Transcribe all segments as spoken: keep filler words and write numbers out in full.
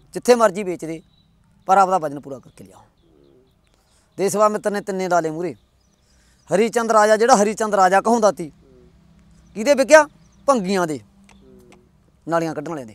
जिथे मर्जी बेच दे पर आपदा वजन पूरा करके लिया। ते सेवा मित्र ने तिन्ने डाले मूहरे। हरीचंद राजा जिहड़ा हरीचंद राजा कहाउंदा सी किहदे विकिया भंगियां दे नालियां कड्ढण वाले दे।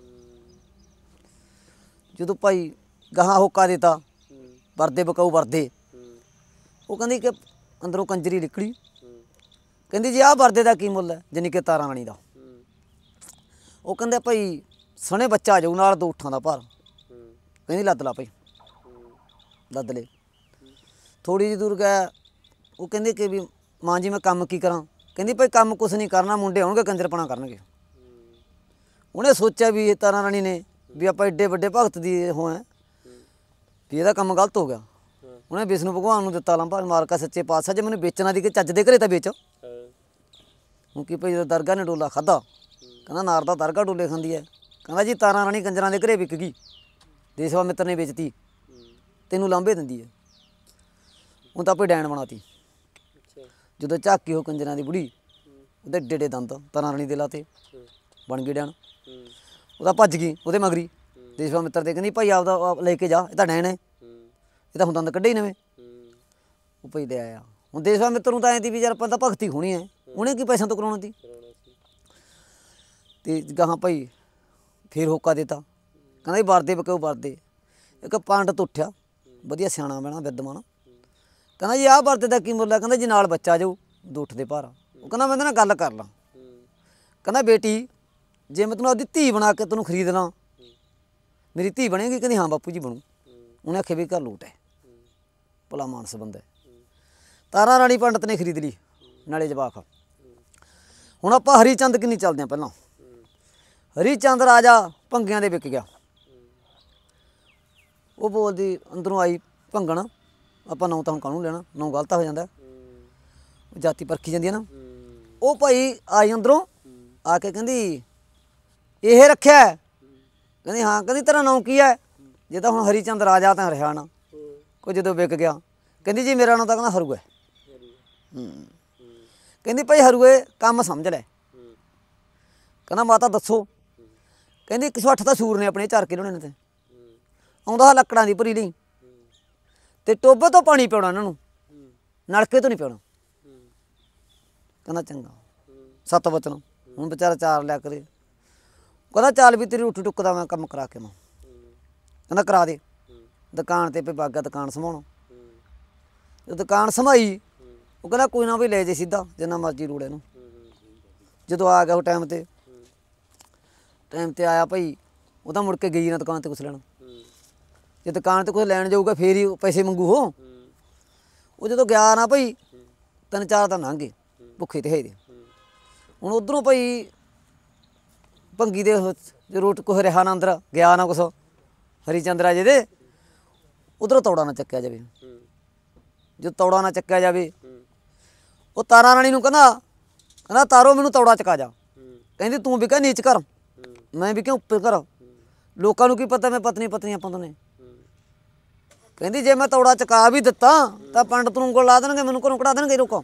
जदों भाई गाहां होका देता वरदे बकाऊ वरदे वो कहंदी कि अंदरों कंजरी निकली कहंदी जी आह वरदे दा की मुੱਲ है जानी कि तारा राणी दा। वो कहंदे भाई सने बच्चा आ जाऊ नाल दो ऊठां दा भार कहंदी लद ला भाई लद ले। थोड़ी जी दूर गया वो कहंदी कि भी मां जी मैं काम की करां कहंदी भाई काम कुछ नहीं करना मुंडे आउणगे कंजरपना करनगे। उन्हें सोचा भी तारा राणी ने भी आप एडे वड्डे भगत दी हो है भी इहदा काम गलत हो गया। उन्हें विष्णु भगवान नूं दित्ता लंबा मालका सच्चे पातशाह जे मैनूं बेचना दी कि चज दे घरे तां बेच। हूँ कि भाई जो दरगाह ने डोला खादा कहना नार दा दरगाह डोले खांदी है कहना जी तारा राणी कंजरां दे घरे विक गई देशवा मित्र ने बेचती तैनूं लांभे दिंदी है। हूँ तां भाई डैन बनाती ਜਦੋਂ ਝਾਕੀ हो कंजरां दी बुढ़ी ਉਹਦੇ ਏਡੇ ਏਡੇ ਦੰਦ ਤਾਰਾ ਰਾਣੀ ਦੇ ਲਾਤੇ बन गई डैन। ਉਹਦਾ ਭੱਜ ਗਈ ਉਹਦੇ ਮਗਰੀ ਦੇਸ਼ਵਾ ਮਿੱਤਰ ਦੇ ਕਹਿੰਦੀ ਭਾਈ ਆਪਦਾ ਲੈ ਕੇ ਜਾ ਇਹ ਤਾਂ ਡੈਨ ਹੈ ਇਹ ਤਾਂ ਹੁਣ ਦੰਦ ਕੱਢੇ ਹੀ ਨਵੇਂ। ਉਹ ਭਾਈ ਲੈ ਆਇਆ। ਹੁਣ ਦੇਸ਼ਵਾ ਮਿੱਤਰ ਨੂੰ ਤਾਂ ਐਂ ਤੀ ਵੀ ਯਾਰ ਆਪਾਂ ਤਾਂ ਭਗਤੀ ਹੋਣੀ ਹੈ ਉਹਨੇ ਕੀ ਪੈਸਿਆਂ ਤੋਂ ਕਰਾਉਣਾ ਤੀ। ਤੇ ਗਾਹਾਂ ਭਾਈ ਫਿਰ ਹੋਕਾ ਦਿੱਤਾ ਕਹਿੰਦਾ ਜੀ ਵਰਦੇ ਬਕਿਓ ਵਰਦੇ। ਇੱਕ ਪੰਡਤ ਉੱਠਿਆ ਵਧੀਆ ਸਿਆਣਾ ਬਹਿਣਾ ਵਿਦਵਾਨ ਕਹਿੰਦਾ ਜੀ ਆਹ ਵਰਦੇ ਦਾ ਕੀ ਮੁੱਲ ਹੈ ਕਹਿੰਦਾ ਜੀ ਨਾਲ ਬੱਚਾ ਜਾਊ ਦੋ ਉੱਠ ਦੇ ਭਾਰਾ। ਉਹ ਕਹਿੰਦਾ ਮੈਂ ਇਹਦੇ ਨਾਲ ਗੱਲ ਕਰ ਲਾਂ ਕਹਿੰਦਾ ਬੇਟੀ ਜੇ ਮੈਂ ਤੈਨੂੰ ਆਪਦੀ ਧੀ ਬਣਾ ਕੇ ਤੈਨੂੰ ਖਰੀਦ ਲਾਂ ਮੇਰੀ ਧੀ ਬਣੇਗੀ ਕਹਿੰਦੀ ਹਾਂ ਬਾਪੂ ਜੀ ਬਣੂ। ਉਹਨੇ ਆਖਿਆ ਵੀ ਘਰ ਲੋਟ ਹੈ ਭਲਾ ਮਾਨਸ ਬੰਦਾ। ਤਾਰਾ ਰਾਣੀ ਪੰਡਤ ਨੇ ਖਰੀਦ ਲਈ ਨਾਲੇ ਜਵਾਕ। ਹੁਣ ਆਪਾਂ ਹਰੀਚੰਦ ਕਿੰਨੀ ਚੱਲਦੇ ਹਾਂ ਪਹਿਲਾਂ। ਹਰੀਚੰਦ ਰਾਜਾ ਭੰਗਿਆਂ ਦੇ ਵਿਕ ਗਿਆ। ਉਹ ਬੋਲਦੀ ਅੰਦਰੋਂ ਆਈ ਭੰਗਣ ਆਪਾਂ ਨੌ ਤਾਂ ਹੁਣ ਕਾਹਨੂੰ ਲੈਣਾ ਨੌ ਗਲਤ ਹੋ ਜਾਂਦਾ ਜਾਤੀ ਪਰਖੀ ਜਾਂਦੀ ਹੈ ਨਾ। ਉਹ ਭਾਈ ਆਈ ਅੰਦਰੋਂ ਆ ਕੇ ਕਹਿੰਦੀ ਇਹ ਰੱਖਿਆ ਕਹਿੰਦੀ ਹਾਂ ਕਹਿੰਦੀ ਤੇਰਾ ਨਾਂ ਕੀ ਹੈ ਜੇ ਤਾਂ ਹੁਣ ਹਰੀਚੰਦ ਰਾਜਾ ਤਾਂ ਰਿਹਾ ਨਾ ਕੋਈ ਜਦੋਂ ਵਿਕ ਗਿਆ ਕਹਿੰਦੀ ਜੀ ਮੇਰਾ ਨਾਂ ਤਾਂ ਕਹਿੰਦਾ ਹਰੂ ਹੈ। ਕਹਿੰਦੀ ਭਾਈ ਹਰੂਏ ਕੰਮ ਸਮਝ ਲੈ ਕਹਿੰਦਾ ਮਾਤਾ ਦੱਸੋ ਕਹਿੰਦੀ ਇੱਕ ਸੌ ਅੱਠ ਤਾਂ ਸੂਰ ਨੇ ਆਪਣੇ ਚਾਰ ਕਿਲੋ ਨੇ ਤੇ ਆਉਂਦਾ ਲੱਕੜਾਂ ਦੀ ਭਰੀ ਲਈ ਤੇ ਟੋਬੇ ਤੋਂ ਪਾਣੀ ਪਿਆਉਣਾ ਇਹਨਾਂ ਨੂੰ ਨਲਕੇ ਤੋਂ ਨਹੀਂ ਪਿਆਉਣਾ। ਕਹਿੰਦਾ ਚੰਗਾ ਸੱਤ ਵਚਨ ਹੁਣ ਵਿਚਾਰਾ ਚਾਰ ਲਿਆ ਕਰੇ। ਕਹਿੰਦਾ ਚੱਲ ਵੀ ਤੇਰੀ ਰੋਟੀ ਟੁੱਕ ਦਾ ਮੈਂ ਕੰਮ ਕਰਾ ਕੇ ਮੈਂ ਕਹਿੰਦਾ ਕਰਾ ਦੇ। ਦੁਕਾਨ 'ਤੇ ਪੇ ਬਾਗਾ ਦੁਕਾਨ ਸੰਭਾਉਣਾ ਜਦੋਂ ਦੁਕਾਨ ਸੰਭਾਈ ਉਹ ਕਹਿੰਦਾ ਕੋਈ ਨਾ ਵੀ ਲੈ ਜੇ ਸਿੱਧਾ ਜਿੰਨਾ ਮਰਜ਼ੀ ਰੋੜ ਇਹਨੂੰ। ਜਦੋਂ ਆ ਗਿਆ ਉਹ ਟਾਈਮ 'ਤੇ ਟਾਈਮ 'ਤੇ ਆਇਆ ਭਾਈ ਉਹ ਤਾਂ ਮੁੜ ਕੇ ਗਈ ਨਾ ਦੁਕਾਨ 'ਤੇ ਕੁਛ ਲੈਣਾ। ਜੇ ਦੁਕਾਨ 'ਤੇ ਕੁਛ ਲੈਣ ਜਾਊਗਾ ਫੇਰ ਹੀ ਪੈਸੇ ਮੰਗੂ ਉਹ। ਉਹ ਜਦੋਂ ਗਿਆ ਨਾ ਭਾਈ ਤਿੰਨ ਚਾਰ ਦਿਨ ਲੰਘ ਗਏ ਭੁੱਖੇ ਤੇ ਹੈ ਦੇ। ਹੁਣ ਉੱਧਰੋਂ ਭਾਈ ਭੰਗੀ ਦੇ ਜੋ ਰੋਟ ਕੁਛ ਰਿਹਾ ਨਾ ਅੰਦਰ ਗਿਆ ਨਾ ਕੁਛ ਹਰੀਚੰਦ ਰਾਜੇ ਦੇ ਉੱਧਰੋਂ ਤੌੜਾ ਨਾ ਚੱਕਿਆ ਜਾਵੇ। ਜੋ ਤੌੜਾ ਨਾ ਚੱਕਿਆ ਜਾਵੇ ਉਹ ਤਾਰਾ ਰਾਣੀ ਨੂੰ ਕਹਿੰਦਾ ਕਹਿੰਦਾ ਤਾਰੋ ਮੈਨੂੰ ਤੌੜਾ ਚਕਾ ਜਾ। ਕਹਿੰਦੀ ਤੂੰ ਵਿਕਿਆ ਨੀਚ ਕਰ ਮੈਂ ਵਿਕਿਆ ਉੱਪਰ ਕਰ ਲੋਕਾਂ ਨੂੰ ਕੀ ਪਤਾ ਮੈਂ ਪਤਨੀ ਪਤਨੀ ਆਪਾਂ ਦੋਨੇ। ਕਹਿੰਦੀ ਜੇ ਮੈਂ ਤੌੜਾ ਚਕਾ ਵੀ ਦਿੱਤਾ ਤਾਂ ਪੰਡਤ ਨੂੰ ਉਂਗਲ ਲਾ ਦੇਣਗੇ ਮੈਨੂੰ ਘਰੋਂ ਕਢਾ ਦੇਣਗੇ ਲੋਕਾਂ।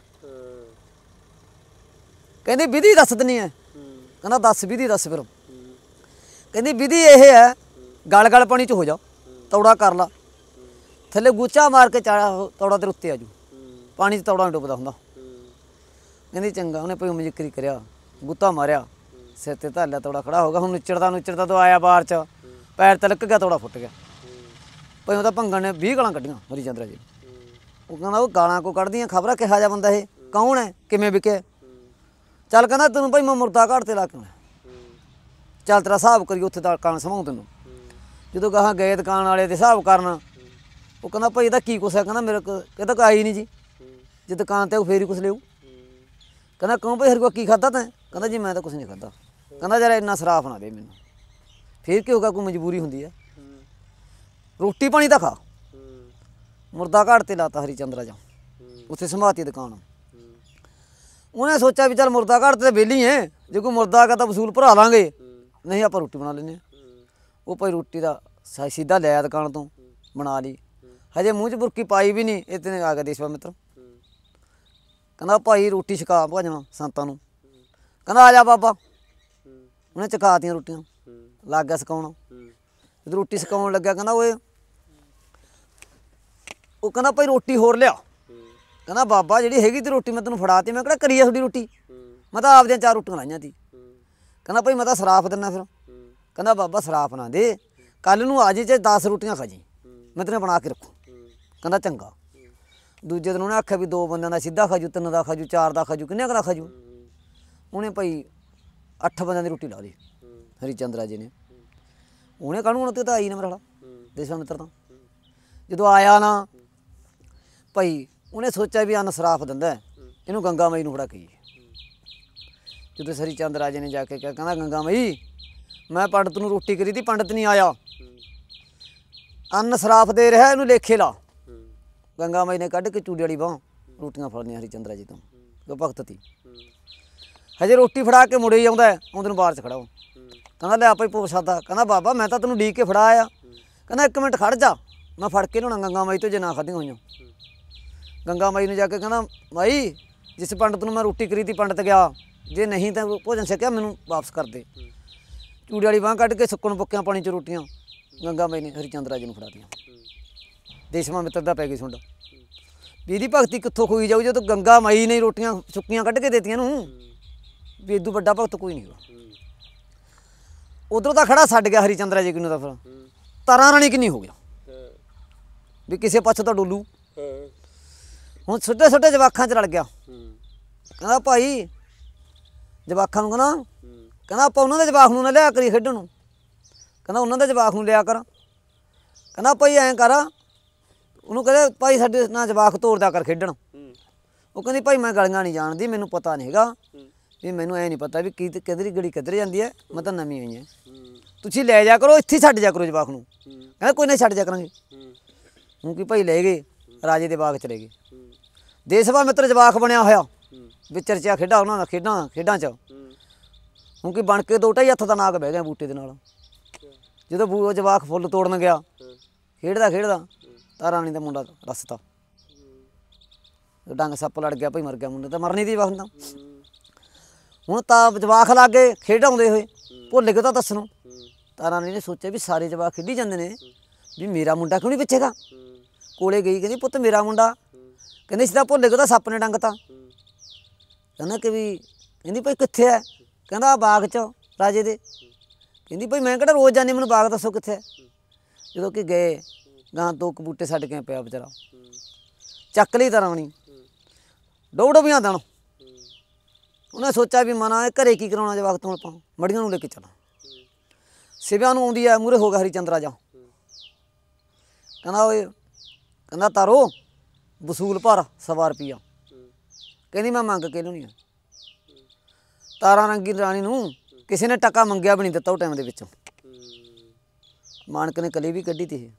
ਕਹਿੰਦੀ ਵਿਧੀ ਦੱਸ ਦਿੰਦੀ ਹੈ ਕਹਿੰਦਾ ਦੱਸ ਵਿਧੀ ਦੱਸ ਫਿਰ। ਕਹਿੰਦੀ ਵਿਧੀ ਇਹ ਹੈ ਗਲ ਗਲ ਪਾਣੀ 'ਚ ਹੋ ਜਾ ਤੌੜਾ ਕਰ ਲਾ ਥੱਲੇ ਗੂਚਾ ਮਾਰ ਕੇ ਚਾੜਾ ਤੌੜਾ ਤੇਰੇ ਉੱਤੇ ਆ ਜੂ ਪਾਣੀ 'ਚ ਤੌੜਾ ਨਹੀਂ ਡੁੱਬਦਾ ਹੁੰਦਾ। ਕਹਿੰਦੀ ਚੰਗਾ ਉਹਨੇ ਭਾਈ ਜ਼ਿਕਰੀ ਕਰਿਆ ਗੁੱਤਾ ਮਾਰਿਆ ਸਿਰ 'ਤੇ ਧਾਲਿਆ ਤੌੜਾ ਖੜਾ ਹੋ ਗਿਆ। ਹੁਣ ਨਿਚੜਦਾ ਨਿਚੜਦਾ ਤੋਂ ਆਇਆ ਬਾਹਰ 'ਚ ਪੈਰ ਤਿਲਕ ਗਿਆ ਤੌੜਾ ਫੁੱਟ ਗਿਆ। ਭਾਈ ਉਹਦਾ ਭੰਗਣ ਨੇ ਵੀਹ ਗਾਲਾਂ ਕੱਢੀਆਂ ਹਰੀਚੰਦ ਰਾਜੇ। ਉਹ ਕਹਿੰਦਾ ਉਹ ਗਾਲਾਂ ਕੋ ਕੱਢਦੀਆਂ ਖਬਰਾਂ ਕਿਹਾ ਜਾ ਬੰਦਾ ਇਹ ਕੌਣ ਹੈ ਕਿਵੇਂ ਵਿਕਿਆ। ਚੱਲ ਕਹਿੰਦਾ ਤੈਨੂੰ ਭਾਈ ਮੈਂ ਮੁਰਦਾ ਘਾਟ 'ਤੇ ਲਾ ਕੇ ਆਉਣਾ ਚੱਲ ਤੇਰਾ ਹਿਸਾਬ ਕਰੀ ਉੱਥੇ ਦੁਕਾਨ ਸੰਭਾਉ ਤੈਨੂੰ। ਜਦੋਂ ਗਾਹਾਂ ਗਏ ਦੁਕਾਨ ਵਾਲੇ ਦੇ ਹਿਸਾਬ ਕਰਨ ਉਹ ਕਹਿੰਦਾ ਭਾਈ ਇਹਦਾ ਕੀ ਕੁਛ ਹੈ ਕਹਿੰਦਾ ਮੇਰੇ ਕੋਲ ਕਹਿੰਦਾ ਕੋਈ ਆਈ ਨਹੀਂ ਜੀ ਜੇ ਦੁਕਾਨ 'ਤੇ ਉਹ ਫੇਰ ਹੀ ਕੁਛ ਲਿਓ। ਕਹਿੰਦਾ ਕਿਉਂ ਭਾਈ ਹਰ ਕੋਈ ਕੀ ਖਾਧਾ ਤੈਂ ਕਹਿੰਦਾ ਜੀ ਮੈਂ ਤਾਂ ਕੁਛ ਨਹੀਂ ਖਾਧਾ। ਕਹਿੰਦਾ ਯਾਰ ਇੰਨਾ ਸਰਾਫ ਨਾ ਦੇ ਮੈਨੂੰ ਫੇਰ ਕੀ ਹੋਗਾ ਕੋਈ ਮਜਬੂਰੀ ਹੁੰਦੀ ਹੈ ਰੋਟੀ ਪਾਣੀ ਤਾਂ ਖਾ। ਮੁਰਦਾ ਘਾਟ 'ਤੇ ਲਾਤਾ ਹਰੀਚੰਦ ਰਾਜਾ ਉੱਥੇ ਸੰਭਾਤੀ ਦੁਕਾਨ। ਉਹਨੇ ਸੋਚਿਆ ਵੀ ਚੱਲ ਮੁਰਦਾ ਘਾਟ 'ਤੇ ਵਿਹਲੀ ਹੈ ਜੇ ਕੋਈ ਮੁਰਦਾ ਹੈਗਾ ਤਾਂ ਵਸੂਲ ਭਰਾ ਲਾਂਗੇ ਨਹੀਂ ਆਪਾਂ ਰੋਟੀ ਬਣਾ ਲੈਂਦੇ ਹਾਂ। ਉਹ ਭਾਈ ਰੋਟੀ ਦਾ ਸਿੱਧਾ ਲਿਆ ਦੁਕਾਨ ਤੋਂ ਬਣਾ ਲਈ ਹਜੇ ਮੂੰਹ 'ਚ ਬੁਰਕੀ ਪਾਈ ਵੀ ਨਹੀਂ ਇਤਨੇ ਆ ਗਿਆ ਦੇਸ਼ਵਾ ਮਿੱਤਰ। ਕਹਿੰਦਾ ਭਾਈ ਰੋਟੀ ਛਕਾ ਭਾਜਣਾ ਸੰਤਾਂ ਨੂੰ। ਕਹਿੰਦਾ ਆ ਜਾ ਬਾਬਾ ਉਹਨੇ ਚਕਾਤੀਆਂ ਰੋਟੀਆਂ ਲੱਗ ਗਿਆ ਸਿਖਾਉਣ। ਜਦੋਂ ਰੋਟੀ ਸਕਾਉਣ ਲੱਗਿਆ ਕਹਿੰਦਾ ਓਏ ਉਹ ਕਹਿੰਦਾ ਭਾਈ ਰੋਟੀ ਹੋਰ ਲਿਆ। ਕਹਿੰਦਾ ਬਾਬਾ ਜਿਹੜੀ ਹੈਗੀ ਤੇ ਰੋਟੀ ਮੈਂ ਤੈਨੂੰ ਫੜਾਤੀ। ਮੈਂ ਕਿਹੜਾ ਕਰੀ ਆ ਤੁਹਾਡੀ ਰੋਟੀ, ਮੈਂ ਤਾਂ ਆਪਦੀਆਂ ਚਾਰ ਰੋਟੀਆਂ ਲਾਈਆਂ ਤੀ। ਕਹਿੰਦਾ ਭਾਈ ਮੈਂ ਤਾਂ ਸਰਾਫ ਦਿੰਦਾ ਫਿਰ। ਕਹਿੰਦਾ ਬਾਬਾ ਸਰਾਫ ਨਾ ਦੇ, ਕੱਲ੍ਹ ਨੂੰ ਆ ਜੀ ਚਾਹੇ ਦਸ ਰੋਟੀਆਂ ਖਾ ਜੀ, ਮੈਂ ਤੈਨੂੰ ਬਣਾ ਕੇ ਰੱਖੂ। ਕਹਿੰਦਾ ਚੰਗਾ। ਦੂਜੇ ਦਿਨ ਉਹਨੇ ਆਖਿਆ ਵੀ ਦੋ ਬੰਦਿਆਂ ਦਾ ਸਿੱਧਾ ਖਾਜੂ, ਤਿੰਨ ਦਾ ਖਾਜੂ, ਚਾਰ ਦਾ ਖਾਜੂ, ਕਿੰਨੇ ਕੁ ਦਾ ਖਾਜੂ। ਉਹਨੇ ਭਾਈ ਅੱਠ ਬੰਦਿਆਂ ਦੀ ਰੋਟੀ ਲਾ ਲਈ ਹਰੀਚੰਦ ਰਾਜੇ ਨੇ। ਉਹਨੇ ਕਾਹਨੂੰ ਹੁਣ ਤੇ ਤਾਂ ਆਈ ਨਾ ਮੇਰਾ ਵਾਲਾ ਦੇਸ਼ਵਾ ਮਿੱਤਰ ਤਾਂ। ਜਦੋਂ ਆਇਆ ਨਾ ਭਾਈ ਉਹਨੇ ਸੋਚਿਆ ਵੀ ਅੰਨ ਸਰਾਫ ਦਿੰਦਾ, ਇਹਨੂੰ ਗੰਗਾ ਮਈ ਨੂੰ ਫੜਾ ਕੇ। ਜਦੋਂ ਹਰੀਚੰਦ ਰਾਜੇ ਨੇ ਜਾ ਕੇ ਕਿਹਾ, ਕਹਿੰਦਾ ਗੰਗਾ ਮਈ ਮੈਂ ਪੰਡਤ ਨੂੰ ਰੋਟੀ ਕਰੀ ਤੀ, ਪੰਡਤ ਨਹੀਂ ਆਇਆ, ਅੰਨ ਸਰਾਫ ਦੇ ਰਿਹਾ, ਇਹਨੂੰ ਲੇਖੇ ਲਾ। ਗੰਗਾ ਮਾਈ ਨੇ ਕੱਢ ਕੇ ਚੂੜੀ ਵਾਲੀ ਬਾਂਹ ਰੋਟੀਆਂ ਫੜਨੀਆਂ ਹਰੀਚੰਦ ਰਾਜੇ ਤੋਂ, ਉਹ ਭਗਤ ਤੀ। ਹਜੇ ਰੋਟੀ ਫੜਾ ਕੇ ਮੁੜੇ ਹੀ ਆਉਂਦਾ, ਆਉਂਦੇ ਨੂੰ ਬਾਹਰ 'ਚ ਖੜਾ ਉਹ। ਕਹਿੰਦਾ ਲੈ ਆਪੇ ਪ੍ਰਸ਼ਾਦਾ। ਕਹਿੰਦਾ ਬਾਬਾ ਮੈਂ ਤਾਂ ਤੈਨੂੰ ਡੀਕ ਕੇ ਫੜਾ ਆਇਆ। ਕਹਿੰਦਾ ਇੱਕ ਮਿੰਟ ਖੜ ਜਾ, ਮੈਂ ਫੜ ਕੇ ਲਿਆਉਣਾ ਗੰਗਾ ਮਾਈ ਤੋਂ ਜੇ ਨਾ ਖਾਧੀਆਂ ਹੋਈਆਂ। ਗੰਗਾ ਮਾਈ ਨੂੰ ਜਾ ਕੇ ਕਹਿੰਦਾ ਮਾਈ ਜਿਸ ਪੰਡਤ ਨੂੰ ਮੈਂ ਰੋਟੀ ਕਰੀ ਤੀ ਪੰਡਤ ਗਿਆ, ਜੇ ਨਹੀਂ ਤਾਂ ਭੋਜਨ ਛਕਿਆ ਮੈਨੂੰ ਵਾਪਸ ਕਰ ਦੇ। ਚੂੜੀ ਵਾਲੀ ਬਾਂਹ ਕੱਢ ਕੇ ਸੁੱਕਣ ਪੁੱਕਿਆਂ ਪਾਣੀ 'ਚ ਰੋਟੀਆਂ ਗੰਗਾ ਮਾਈ ਨੇ ਹਰੀਚੰਦ ਰਾਜੇ ਨੂੰ ਫੜਾਤੀਆਂ। ਦੇਸ਼ਵਾ ਮਿੱਤਰ ਦਾ ਪੈ ਗਈ ਸੁੰਡ ਵੀ ਇਹਦੀ ਭਗਤੀ ਕਿੱਥੋਂ ਖੋਈ ਜਾਊ ਜਦੋਂ ਗੰਗਾ ਮਾਈ ਨੇ ਰੋਟੀਆਂ ਸੁੱਕੀਆਂ ਕੱਢ ਕੇ ਦੇਤੀਆਂ ਨੂੰ, ਵੀ ਇਦੋਂ ਵੱਡਾ ਭਗਤ ਕੋਈ ਨਹੀਂ ਹੈਗਾ। ਉਧਰੋਂ ਤਾਂ ਖੜਾ ਛੱਡ ਗਿਆ ਹਰੀਚੰਦ ਰਾਜੇ ਕਿਨੂੰ ਤਾਂ ਫਿਰ ਤਾਰਾਂ ਰਾਣੀ ਕਿੰਨੀ ਹੋ ਗਿਆ ਵੀ ਕਿਸੇ ਪਾਸੋਂ ਤਾਂ ਡੋਲੂ। ਹੁਣ ਛੋਟੇ ਛੋਟੇ ਜਵਾਕਾਂ 'ਚ ਰਲ ਗਿਆ। ਕਹਿੰਦਾ ਭਾਈ ਜਵਾਕਾਂ ਨੂੰ ਕਹਿੰਦਾ ਕਹਿੰਦਾ ਆਪਾਂ ਉਹਨਾਂ ਦੇ ਜਵਾਕ ਨੂੰ ਨਾ ਲਿਆ ਕਰੀ ਖੇਡਣ ਨੂੰ। ਕਹਿੰਦਾ ਉਹਨਾਂ ਦੇ ਜਵਾਕ ਨੂੰ ਲਿਆ ਕਰ। ਕਹਿੰਦਾ ਭਾਈ ਐਂ ਕਰ ਉਹਨੂੰ ਕਹਿੰਦੇ ਭਾਈ ਸਾਡੇ ਨਾਲ ਜਵਾਕ ਤੋਰਦਾ ਕਰ ਖੇਡਣ। ਉਹ ਕਹਿੰਦੀ ਭਾਈ ਮੈਂ ਗਲੀਆਂ ਨਹੀਂ ਜਾਣਦੀ, ਮੈਨੂੰ ਪਤਾ ਨਹੀਂ ਹੈਗਾ ਵੀ, ਮੈਨੂੰ ਐ ਨਹੀਂ ਪਤਾ ਵੀ ਕੀ ਕਿੱਧਰੀ ਗਲੀ ਕਿੱਧਰ ਜਾਂਦੀ ਹੈ, ਮੈਂ ਤਾਂ ਨਵੀਂ ਆਈ ਹਾਂ, ਤੁਸੀਂ ਲੈ ਜਾ ਕਰੋ, ਇੱਥੇ ਛੱਡ ਜਾ ਕਰੋ ਜਵਾਕ ਨੂੰ। ਕਹਿੰਦਾ ਕੋਈ ਨਾ ਛੱਡ ਜਾ ਕਰਾਂਗੇ। ਹੁਣ ਕੀ ਭਾਈ ਲੈ ਗਏ ਰਾਜੇ ਦੇ ਬਾਗ ਚਲੇ ਗਏ। ਦੇਸ਼ਵਾ ਮਿੱਤਰ ਜਵਾਕ ਬਣਿਆ ਹੋਇਆ ਵੀ ਚਰਚਾ ਖੇਡਾਂ ਉਹਨਾਂ ਦਾ ਖੇਡਾਂ ਖੇਡਾਂ 'ਚ। ਹੁਣ ਕੀ ਬਣ ਕੇ ਦੋ ਢਾਈ ਹੱਥ ਦਾ ਨਾਗ ਬਹਿ ਗਿਆ ਬੂਟੇ ਦੇ ਨਾਲ। ਜਦੋਂ ਬੂ ਜਵਾਕ ਫੁੱਲ ਤੋੜਨ ਗਿਆ ਖੇਡਦਾ ਖੇਡਦਾ ਤਾਂ ਰਾਣੀ ਦਾ ਮੁੰਡਾ ਰਸਤਾ ਡੰਗ ਸੱਪ ਲੜ ਗਿਆ ਭਾਈ, ਮਰ ਗਿਆ ਮੁੰਡਾ ਤਾਂ ਮਰਨੀ ਦੀ ਵਕਤ। ਹੁਣ ਤਾਂ ਜਵਾਕ ਲੱਗ ਗਏ ਖੇਡਾਉਂਦੇ ਹੋਏ, ਭੁੱਲ ਗਏ ਤਾਂ ਦੱਸਣੋਂ। ਤਾਂ ਰਾਣੀ ਨੇ ਸੋਚਿਆ ਵੀ ਸਾਰੇ ਜਵਾਕ ਖੇਡੀ ਜਾਂਦੇ ਨੇ ਵੀ ਮੇਰਾ ਮੁੰਡਾ ਕਿਉਂ ਨਹੀਂ ਪਿੱਛੇਗਾ। ਕੋਲੇ ਗਈ ਕਹਿੰਦੀ ਪੁੱਤ ਮੇਰਾ ਮੁੰਡਾ। ਕਹਿੰਦੇ ਸਿੱਧਾ ਭੁੱਲ ਗਏ ਤਾਂ ਸੱਪ ਨੇ ਡੰਗ ਤਾ। ਕਹਿੰਦਾ ਕਿ ਵੀ ਕਹਿੰਦੀ ਭਾਈ ਕਿੱਥੇ ਹੈ। ਕਹਿੰਦਾ ਬਾਗ 'ਚ ਰਾਜੇ ਦੇ। ਕਹਿੰਦੀ ਭਾਈ ਮੈਂ ਕਿਹੜਾ ਰੋਜ਼ ਜਾਂਦੀ, ਮੈਨੂੰ ਬਾਗ ਦੱਸੋ ਕਿੱਥੇ ਹੈ। ਜਦੋਂ ਕਿ ਗਏ ਗਾਂ ਦੋ ਕੁ ਬੂਟੇ ਛੱਡ ਕੇ ਪਿਆ ਵਿਚਾਰਾ, ਚੱਕ ਲਈ ਤਾਂ ਰਾਣੀ ਡੋੜ ਵੀ ਆਦਣ। ਉਹਨੇ ਸੋਚਿਆ ਵੀ ਮਨਾ ਇਹ ਘਰੇ ਕੀ ਕਰਾਉਣਾ ਜਵਾਕ ਤੋਂ, ਆਪਾਂ ਮੜੀਆਂ ਨੂੰ ਲੈ ਕੇ ਚੱਲਾਂ। ਸਿਵਿਆਂ ਨੂੰ ਆਉਂਦੀ ਆ ਮੂਹਰੇ ਹੋ ਗਿਆ ਹਰੀਚੰਦ ਰਾਜਾ। ਕਹਿੰਦਾ ਓਏ ਕਹਿੰਦਾ ਤਾਰੋ ਵਸੂਲ ਭਰ ਸਵਾ ਰੁਪਈਆ। ਕਹਿੰਦੀ ਮੈਂ ਮੰਗ ਕੇ ਲਿਆਉਣੀ ਆ। ਤਾਰਾਂ ਰੰਗੀ ਰਾਣੀ ਨੂੰ ਕਿਸੇ ਨੇ ਟਕਾ ਮੰਗਿਆ ਵੀ ਨਹੀਂ ਦਿੱਤਾ ਉਹ ਟਾਈਮ ਦੇ ਵਿੱਚ। ਮਾਣਕ ਨੇ ਕਲੀ ਵੀ ਕੱਢੀ ਤੀ ਇਹ,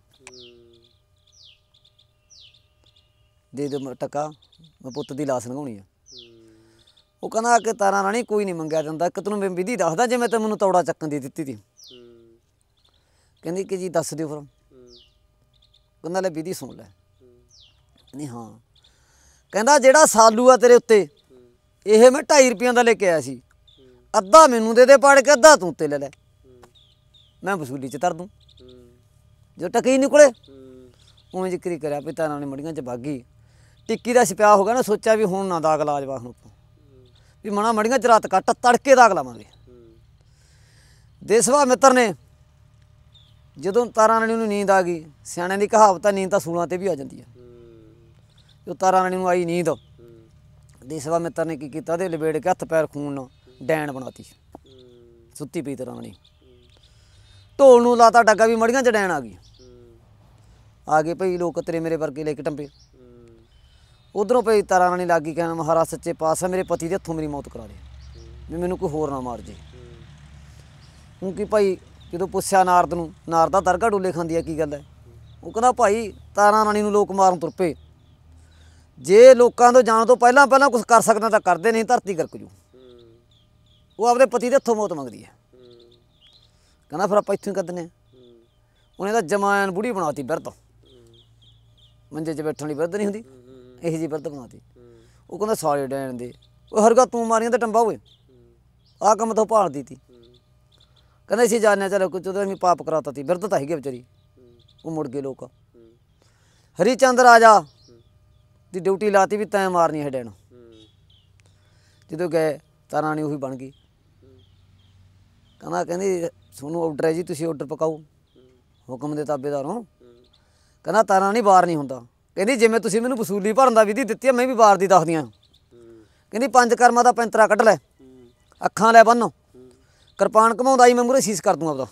ਦੇ ਦਿਓ ਟਕਾ ਮੈਂ ਪੁੱਤ ਦੀ ਲਾਸ਼ ਲੰਘਾਉਣੀ ਆ। ਉਹ ਕਹਿੰਦਾ ਕਿ ਤਾਰਾਂ ਰਾਣੀ ਕੋਈ ਨਹੀਂ ਮੰਗਿਆ ਜਾਂਦਾ, ਇੱਕ ਤੈਨੂੰ ਮੈਂ ਵਿਧੀ ਦੱਸਦਾ ਜਿਵੇਂ ਤਾਂ ਮੈਨੂੰ ਤੌੜਾ ਚੱਕਣ ਦੀ ਦਿੱਤੀ ਤੀ। ਕਹਿੰਦੀ ਕਿ ਜੀ ਦੱਸ ਦਿਓ ਫਿਰ। ਕਹਿੰਦਾ ਲੈ ਵਿਧੀ ਸੁਣ ਲੈ। ਨਹੀਂ ਹਾਂ। ਕਹਿੰਦਾ ਜਿਹੜਾ ਸਾਲੂ ਆ ਤੇਰੇ ਉੱਤੇ ਇਹ ਮੈਂ ਢਾਈ ਰੁਪਈਆਂ ਦਾ ਲੈ ਕੇ ਆਇਆ ਸੀ, ਅੱਧਾ ਮੈਨੂੰ ਦੇ ਦੇ ਪਾੜ ਕੇ, ਅੱਧਾ ਤੂੰ ਉੱਤੇ ਲੈ ਲੈ, ਮੈਂ ਵਸੂਲੀ 'ਚ ਧਰ ਦੂੰ। ਜੋ ਟਕੀ ਨਿਕਲੇ ਉਵੇਂ ਜ਼ਿਕਰੀ ਕਰਿਆ ਵੀ ਤਾਰਾਂ ਨੇ ਮੜੀਆਂ 'ਚ ਬਾਗੀ। ਟਿੱਕੀ ਦਾ ਛਪਿਆ ਹੋ ਗਿਆ ਨਾ, ਸੋਚਿਆ ਵੀ ਹੁਣ ਨਾ ਦਾਗ ਲਾ ਜਵਾਕ ਨੂੰ ਵੀ ਮਣਾ ਮੜੀਆਂ 'ਚ ਰਾਤ ਕੱਟ ਤੜਕੇ ਦਾਗ ਲਾਵਾਂਗੇ। ਦੇਸ਼ਵਾ ਮਿੱਤਰ ਨੇ ਜਦੋਂ ਤਾਰਾਂ ਰਾਣੀ ਨੂੰ ਨੀਂਦ ਆ ਗਈ, ਸਿਆਣਿਆਂ ਦੀ ਕਹਾਵਤ ਆ ਨੀਂਦ ਤਾਂ ਸੂਲਾਂ 'ਤੇ ਵੀ ਆ ਜਾਂਦੀ ਹੈ। ਜੋ ਤਾਰਾਂ ਰਾਣੀ ਨੂੰ ਆਈ ਨੀਂਦ, ਦੇਸ਼ਵਾ ਮਿੱਤਰ ਨੇ ਕੀ ਕੀਤਾ, ਉਹਦੇ ਲਪੇੜ ਕੇ ਹੱਥ ਪੈਰ ਖੂਨ ਨਾਲ ਡੈਣ ਬਣਾਤੀ, ਸੁੱਤੀ ਪਈ ਤਾਰਾਂ ਰਾਣੀ। ਢੋਲ ਨੂੰ ਲਾਤਾ ਡੱਗਾ ਵੀ ਮੜੀਆਂ 'ਚ ਡੈਣ ਆ ਗਈ। ਆ ਗਏ ਭਾਈ ਲੋਕ ਤੇਰੇ ਮੇਰੇ ਵਰਗੇ ਲੈ ਕੇ ਟੰਬੇ। ਉੱਧਰੋਂ ਭਾਈ ਤਾਰਾਂ ਰਾਣੀ ਲੱਗ ਗਈ ਕਹਿਣਾ ਮਹਾਰਾਜ ਸੱਚੇ ਪਾਤਸ਼ਾਹ ਮੇਰੇ ਪਤੀ ਦੇ ਹੱਥੋਂ ਮੇਰੀ ਮੌਤ ਕਰਾ ਦੇ, ਵੀ ਮੈਨੂੰ ਕੋਈ ਹੋਰ ਨਾ ਮਾਰ ਜੇ। ਹੁਣ ਕੀ ਭਾਈ ਜਦੋਂ ਪੁੱਛਿਆ ਨਾਰਦ ਨੂੰ, ਨਾਰਦ ਦਾ ਦਰਗਾਹ ਡੋਲੇ ਖਾਂਦੀ ਆ ਕੀ ਗੱਲ ਹੈ। ਉਹ ਕਹਿੰਦਾ ਭਾਈ ਤਾਰਾਂ ਰਾਣੀ ਨੂੰ ਲੋਕ ਮਾਰਨ ਤੁਰ ਪਏ, ਜੇ ਲੋਕਾਂ ਤੋਂ ਜਾਣ ਤੋਂ ਪਹਿਲਾਂ ਪਹਿਲਾਂ ਕੁਛ ਕਰ ਸਕਦਾ ਤਾਂ ਕਰਦੇ, ਨਹੀਂ ਧਰਤੀ ਗਰਕ ਜੂ। ਉਹ ਆਪਣੇ ਪਤੀ ਦੇ ਹੱਥੋਂ ਮੌਤ ਮੰਗਦੀ ਹੈ। ਕਹਿੰਦਾ ਫਿਰ ਆਪਾਂ ਇੱਥੋਂ ਹੀ ਕੱਢਨੇ। ਉਹਨੇ ਤਾਂ ਜਮਾਨ ਬੁੜੀ ਬਣਾਤੀ ਬਿਰਧ, ਮੰਜੇ 'ਚ ਬੈਠਣ ਵਾਲੀ ਬਿਰਧ ਨਹੀਂ ਹੁੰਦੀ, ਇਹੋ ਜਿਹੀ ਬਿਰਧ ਬਣਾਤੀ। ਉਹ ਕਹਿੰਦਾ ਸਾਲੇ ਡੈਣ ਦੇ ਉਹ ਹਰਗਾ ਤੂੰ ਮਾਰੀਆਂ ਤਾਂ ਟੰਬਾ ਹੋਏ, ਆਹ ਕੰਮ ਤੋਂ ਭਾਲਦੀ ਤੀ। ਕਹਿੰਦੇ ਅਸੀਂ ਜਾਣਿਆ ਚਲੋ ਕੁਝ ਉਹਦਾ ਅਸੀਂ ਪਾਪ ਕਰਾਤਾ ਤੀ ਬਿਰਧ ਤਾਂ ਹੈਗੇ ਵਿਚਾਰੀ ਉਹ ਮੁੜ ਗਏ ਲੋਕ ਹਰੀਚੰਦ ਰਾਜਾ ਦੀ ਡਿਊਟੀ ਲਾਤੀ ਵੀ ਤੈਂ ਮਾਰਨੀ ਹੱਡਿਆਂ ਨੂੰ ਜਦੋਂ ਗਏ ਤਾਂ ਰਾਣੀ ਉਹੀ ਬਣ ਗਈ ਕਹਿੰਦਾ ਕਹਿੰਦੀ ਤੁਹਾਨੂੰ ਆਰਡਰ ਹੈ ਜੀ ਤੁਸੀਂ ਆਰਡਰ ਪਕਾਓ ਹੁਕਮ ਦੇ ਤਾਬੇਦਾਰ ਹੋ ਕਹਿੰਦਾ ਤਾਰਾਂ ਨਹੀਂ ਬਾਹਰ ਨਹੀਂ ਹੁੰਦਾ ਕਹਿੰਦੀ ਜਿਵੇਂ ਤੁਸੀਂ ਮੈਨੂੰ ਵਸੂਲੀ ਭਰਨ ਦਾ ਵਿਧੀ ਦਿੱਤੀ ਹੈ ਮੈਂ ਵੀ ਬਾਹਰ ਦੀ ਦੱਸਦੀ ਹਾਂ ਕਹਿੰਦੀ ਪੰਜ ਕਰਮਾਂ ਦਾ ਪੈਂਤਰਾ ਕੱਢ ਲੈ ਅੱਖਾਂ ਲੈ ਬੰਨੋ ਕਿਰਪਾਨ ਘਮਾਉਂਦਾ ਹੀ ਮੈਂ ਮੂਹਰੇ ਸੀਸ ਕਰ ਦੂੰ ਆਪਦਾ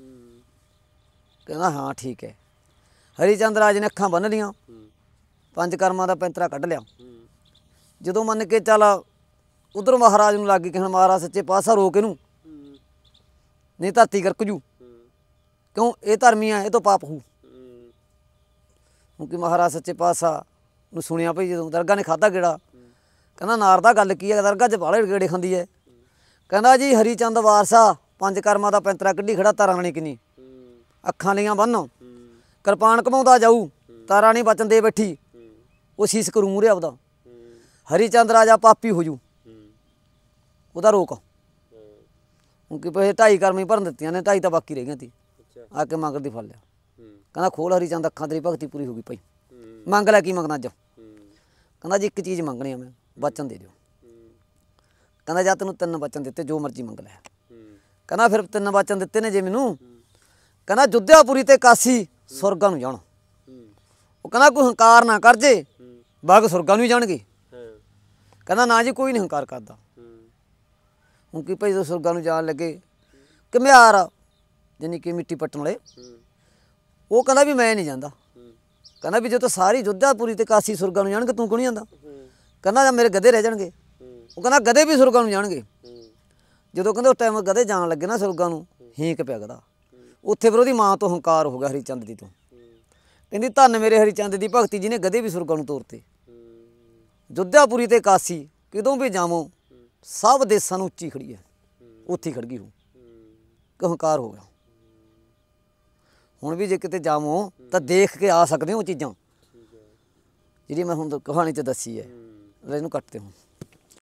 ਕਹਿੰਦਾ ਹਾਂ ਠੀਕ ਹੈ ਹਰੀਚੰਦ ਰਾਜ ਨੇ ਅੱਖਾਂ ਬੰਨ ਲੀਆਂ ਪੰਜ ਕਰਮਾਂ ਦਾ ਪੈਂਤਰਾ ਕੱਢ ਲਿਆ ਜਦੋਂ ਮੰਨ ਕੇ ਚੱਲ ਉਧਰ ਮਹਾਰਾਜ ਨੂੰ ਲੱਗ ਗਈ ਕਹਿਣ ਮਹਾਰਾਜ ਸੱਚੇ ਪਾਤਸ਼ਾਹ ਰੋਕ ਇਹਨੂੰ ਨਹੀਂ ਧਰਤੀ ਗਰਕ ਜੂ ਕਿਉਂ ਇਹ ਧਰਮੀ ਆ ਇਹ ਤੋਂ ਪਾਪ ਹੋਊ ਕਿਉਂਕਿ ਮਹਾਰਾਜ ਸੱਚੇ ਪਾਤਸ਼ਾਹ ਨੂੰ ਸੁਣਿਆ ਭਈ ਜਦੋਂ ਦਰਗਾਹ ਨੇ ਖਾਧਾ ਗੇੜਾ ਕਹਿੰਦਾ ਨਾਰਦਾ ਗੱਲ ਕੀ ਹੈ ਦਰਗਾਹ 'ਚ ਬਾਹਲੇ ਗੇੜੇ ਖਾਂਦੀ ਹੈ ਕਹਿੰਦਾ ਜੀ ਹਰੀਚੰਦ ਵਾਰਸਾ ਪੰਜ ਕਰਮਾਂ ਦਾ ਪੈਂਤਰਾ ਕੱਢੀ ਖੜਾ ਤਾਰਾਂ ਰਾਣੀ ਕਿੰਨੀ ਅੱਖਾਂ ਲੀਆਂ ਬੰਨ ਕਿਰਪਾਨ ਘਮਾਉਂਦਾ ਜਾਊ ਤਾਰਾਂ ਰਾਣੀ ਬਚਨ ਦੇ ਬੈਠੀ ਉਹ ਸੀਸ ਕਰੂ ਮੂਹਰੇ ਆਪਦਾ ਹਰੀਚੰਦ ਰਾਜਾ ਪਾਪੀ ਹੋ ਜੂ ਉਹਦਾ ਰੋਕ ਕਿਉਂਕਿ ਪਏ ਢਾਈ ਕਰਮੀ ਭਰਨ ਦਿੱਤੀਆਂ ਨੇ ਢਾਈ ਤਾਂ ਬਾਕੀ ਰਹਿ ਗਈਆਂ ਤੀ ਆ ਕੇ ਮੰਗਦੀ ਫੜ ਲਿਆ ਕਹਿੰਦਾ ਖੋਲ ਹਰੀਚੰਦ ਅੱਖਾਂ ਤੇਰੀ ਭਗਤੀ ਪੂਰੀ ਹੋ ਗਈ ਭਾਈ ਮੰਗ ਲੈ ਕੀ ਮੰਗਣਾ ਅੱਜ ਕਹਿੰਦਾ ਜੀ ਇੱਕ ਚੀਜ਼ ਮੰਗਣੀ ਆ ਮੈਂ ਬਚਨ ਦੇ ਦਿਓ ਕਹਿੰਦਾ ਜਾਂ ਤੈਨੂੰ ਤਿੰਨ ਬਚਨ ਦਿੱਤੇ ਜੋ ਮਰਜ਼ੀ ਮੰਗ ਲੈ ਕਹਿੰਦਾ ਫਿਰ ਤਿੰਨ ਬਚਨ ਦਿੱਤੇ ਨੇ ਜੇ ਮੈਨੂੰ ਕਹਿੰਦਾ ਜੁੱਧਿਆਪੁਰੀ ਤੇ ਕਾਸੀ ਸੁਰਗਾਂ ਨੂੰ ਜਾਣ ਉਹ ਕਹਿੰਦਾ ਕੋਈ ਹੰਕਾਰ ਨਾ ਕਰ ਜੇ ਬਾਗ ਸੁਰਗਾਂ ਨੂੰ ਹੀ ਜਾਣਗੇ ਕਹਿੰਦਾ ਨਾ ਜੀ ਕੋਈ ਨਹੀਂ ਹੰਕਾਰ ਕਰਦਾ ਹੁਣ ਕੀ ਭਾਈ ਜਦੋਂ ਸੁਰਗਾਂ ਨੂੰ ਜਾਣ ਲੱਗੇ ਘੁਮਿਆਰ ਜਾਨੀ ਕਿ ਮਿੱਟੀ ਪੱਟਣ ਵਾਲੇ ਉਹ ਕਹਿੰਦਾ ਵੀ ਮੈਂ ਨਹੀਂ ਜਾਂਦਾ ਕਹਿੰਦਾ ਵੀ ਜਦੋਂ ਸਾਰੀ ਜੁੱਧਿਆਪੁਰੀ ਤੇ ਕਾਸੀ ਸੁਰਗਾਂ ਨੂੰ ਜਾਣਗੇ ਤੂੰ ਕਿਉਂ ਨਹੀਂ ਜਾਂਦਾ ਕਹਿੰਦਾ ਮੇਰੇ ਗਧੇ ਰਹਿ ਜਾਣਗੇ ਉਹ ਕਹਿੰਦਾ ਗਧੇ ਵੀ ਸੁਰਗਾਂ ਨੂੰ ਜਾਣਗੇ ਜਦੋਂ ਕਹਿੰਦੇ ਉਸ ਟਾਈਮ ਗਧੇ ਜਾਣ ਲੱਗੇ ਨਾ ਸੁਰਗਾਂ ਨੂੰ ਹੀਂਕ ਪਿਆ ਗਧਾ ਉੱਥੇ ਫਿਰ ਉਹਦੀ ਮਾਂ ਤੋਂ ਹੰਕਾਰ ਹੋ ਗਿਆ ਹਰੀਚੰਦ ਦੀ ਤੋਂ ਕਹਿੰਦੀ ਧੰਨ ਮੇਰੇ ਹਰੀਚੰਦ ਦੀ ਭਗਤੀ ਜਿਹਨੇ ਗਧੇ ਵੀ ਸੁਰਗਾਂ ਨੂੰ ਤੋਰਤੇ ਜੁੱਧਿਆਪੁਰੀ ਤੇ ਕਾਸੀ ਕਿਦੋਂ ਵੀ ਜਾਵੋ ਸਭ ਦੇਸਾਂ ਨੂੰ ਉੱਚੀ ਖੜੀ ਹੈ ਉੱਥੇ ਖੜ ਗਈ ਉਹ ਕਿ ਹੰਕਾਰ ਹੋ ਗਿਆ ਹੁਣ ਵੀ ਜੇ ਕਿਤੇ ਜਾਵੋ ਤਾਂ ਦੇਖ ਕੇ ਆ ਸਕਦੇ ਹੋ ਚੀਜ਼ਾਂ ਜਿਹੜੀ ਮੈਂ ਹੁਣ ਕਹਾਣੀ 'ਚ ਦੱਸੀ ਹੈ ਇਹਨੂੰ ਕੱਟਦੇ ਹੋ